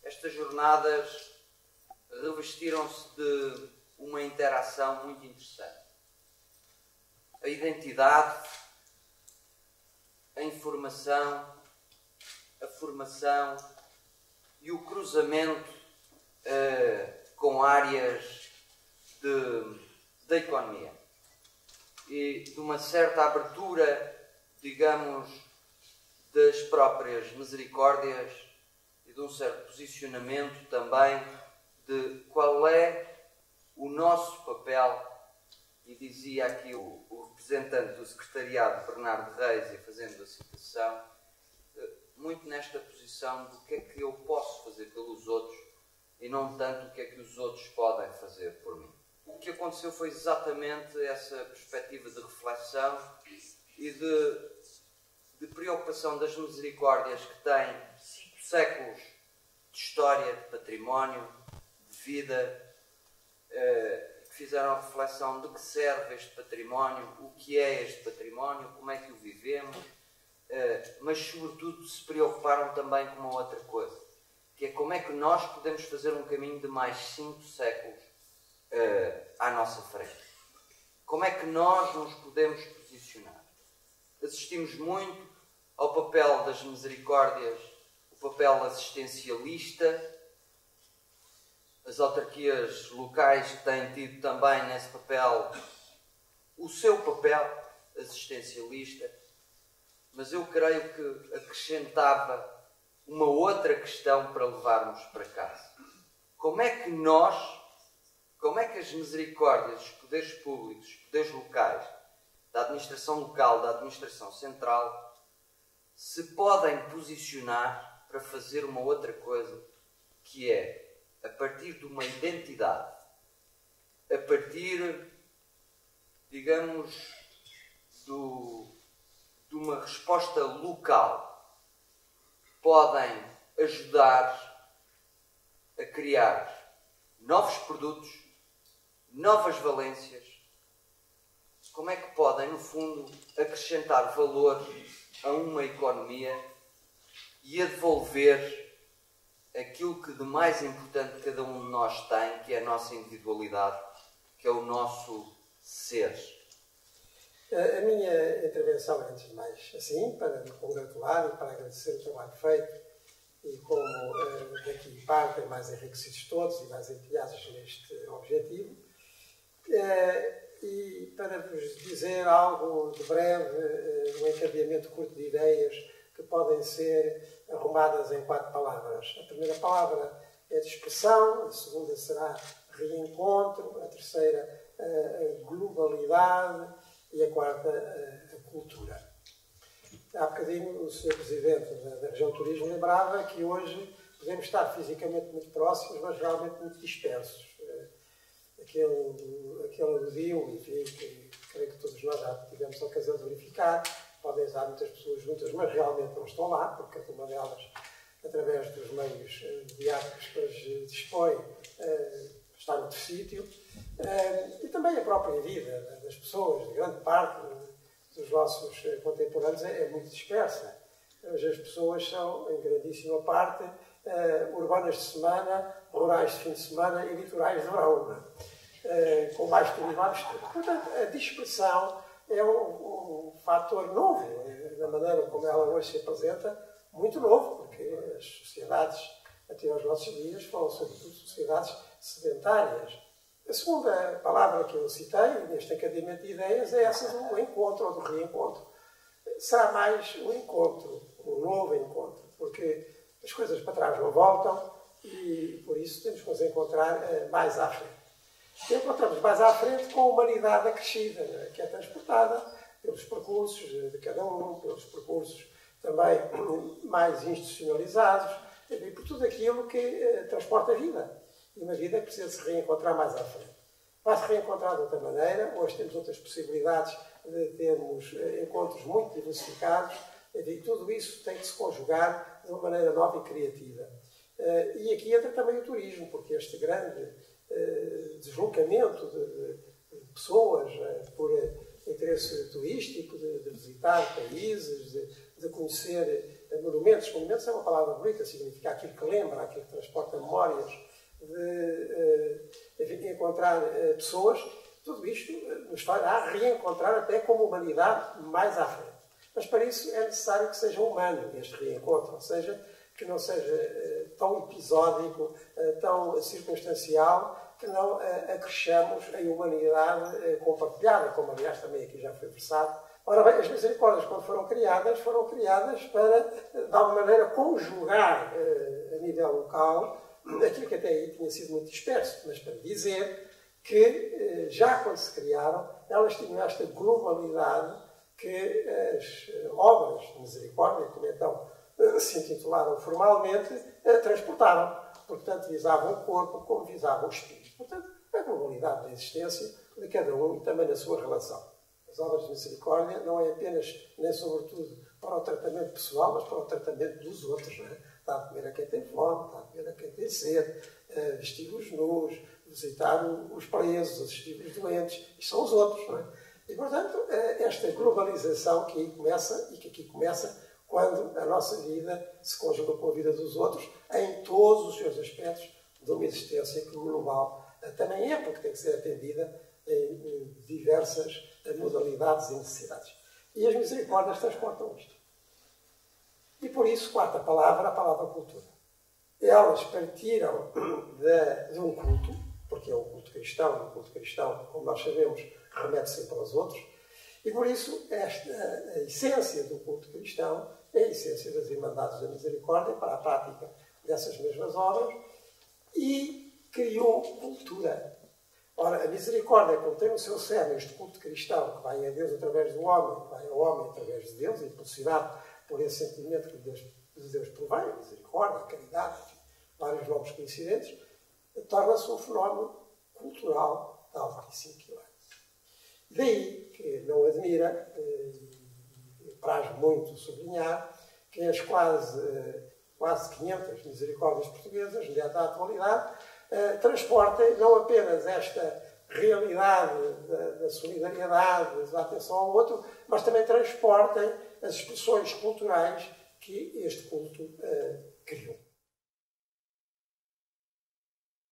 estas jornadas revestiram-se de uma interação muito interessante. A identidade, a informação, a formação e o cruzamento com áreas da economia e de uma certa abertura, digamos, das próprias misericórdias e de um certo posicionamento também de qual é o nosso papel. E dizia aqui o representante do secretariado, Bernardo Reis, e fazendo a citação, muito nesta posição do que é que eu posso fazer pelos outros e não tanto o que é que os outros podem fazer por mim. O que aconteceu foi exatamente essa perspectiva de reflexão e de preocupação das misericórdias que têm 5 séculos de história, de património, de vida, que fizeram a reflexão de que serve este património, o que é este património, como é que o vivemos, mas sobretudo se preocuparam também com uma outra coisa, que é como é que nós podemos fazer um caminho de mais 5 séculos à nossa frente. Como é que nós nos podemos posicionar? Assistimos muito ao papel das misericórdias, o papel assistencialista, as autarquias locais que têm tido também nesse papel o seu papel assistencialista, mas eu creio que acrescentava uma outra questão para levarmos para casa. Como é que as misericórdias, os poderes públicos, os poderes locais, da administração local, da administração central, se podem posicionar para fazer uma outra coisa, que é, a partir de uma identidade, a partir, digamos, de uma resposta local, podem ajudar a criar novos produtos, novas valências. Como é que podem, no fundo, acrescentar valor a uma economia e a devolver aquilo que de mais importante cada um de nós tem, que é a nossa individualidade, que é o nosso ser. A minha intervenção, antes de mais, assim, para me congratular e para agradecer o trabalho feito, e como daqui partem mais enriquecidos todos e mais empenhados neste objetivo, e para vos dizer algo de breve, um encadeamento curto de ideias que podem ser arrumadas em 4 palavras. A primeira palavra é de expressão, a segunda será reencontro, a terceira a globalidade e a quarta a cultura. Há bocadinho o Sr. Presidente da Região de Turismo lembrava que hoje podemos estar fisicamente muito próximos, mas realmente muito dispersos. Aquele aludiu, enfim, que creio que todos nós já tivemos a ocasião de verificar. Podem estar muitas pessoas juntas, mas realmente não estão lá, porque cada uma delas, através dos meios mediáticos que hoje dispõe, está noutro sítio. E também a própria vida das pessoas, de grande parte dos nossos contemporâneos, é muito dispersa. Hoje as pessoas são, em grandíssima parte, urbanas de semana, rurais de fim de semana e litorais de verão, com mais turismo à mistura. Portanto, a dispersão é um fator novo, na maneira como ela hoje se apresenta, muito novo, porque as sociedades, até aos nossos dias, foram sobretudo sociedades sedentárias. A segunda palavra que eu citei, neste encadeamento de ideias, é essa do encontro ou do reencontro. Será mais um encontro, um novo encontro, porque as coisas para trás não voltam e, por isso, temos que nos encontrar mais à frente. E encontramos mais à frente com a humanidade acrescida, que é transportada pelos percursos de cada um, pelos percursos também mais institucionalizados, e por tudo aquilo que transporta a vida. E uma vida que precisa se reencontrar mais à frente. Vai-se reencontrar de outra maneira. Hoje temos outras possibilidades de termos encontros muito diversificados, e tudo isso tem que se conjugar de uma maneira nova e criativa. E aqui entra também o turismo, porque este grande deslocamento de pessoas por interesse turístico, de visitar países, de conhecer monumentos. Monumentos é uma palavra bonita, significa aquilo que lembra, aquilo que transporta memórias, de encontrar pessoas. Tudo isto nos fará reencontrar até como humanidade mais à frente. Mas para isso é necessário que seja humano este reencontro, ou seja, que não seja tão episódico, tão circunstancial, que não acresçamos em humanidade compartilhada, como aliás também aqui já foi versado. Ora bem, as misericórdias, quando foram criadas para, de alguma maneira, conjugar a nível local aquilo que até aí tinha sido muito disperso, mas para dizer que, já quando se criaram, elas tinham esta globalidade que as obras de misericórdia, como então se intitularam formalmente, transportaram. Portanto, visavam o corpo como visavam o espírito. Portanto, a globalidade da existência de cada um e também na sua relação. As obras de misericórdia não é apenas, nem sobretudo, para o tratamento pessoal, mas para o tratamento dos outros. Não é? Dá a comer a quem tem fome, dá a comer a quem tem sede, vestir os nus, visitar os presos, assistir os doentes. Isto são os outros. Não é? E, portanto, esta globalização que aí começa, e que aqui começa, quando a nossa vida se conjuga com a vida dos outros, em todos os seus aspectos de uma existência global também é, porque tem que ser atendida em diversas modalidades e necessidades. E as misericórdias transportam isto. E por isso, quarta palavra, a palavra cultura. Elas partiram de um culto, porque é o culto cristão, e o culto cristão, como nós sabemos, remete sempre aos outros, e por isso a essência do culto cristão é a essência das Irmandades da Misericórdia para a prática dessas mesmas obras, e criou cultura. Ora, a misericórdia, como tem no seu cerne este culto cristão, que vai a Deus através do homem, que vai ao homem através de Deus, impulsionado por esse sentimento que Deus provém, a misericórdia, a caridade, enfim, vários nomes coincidentes, torna-se um fenómeno cultural de altíssimo quilate. Daí que não admira, e traz muito sublinhar, que as quase 500 misericórdias portuguesas, mediante a atualidade, transportem não apenas esta realidade da solidariedade, da atenção ao outro, mas também transportem as expressões culturais que este culto criou.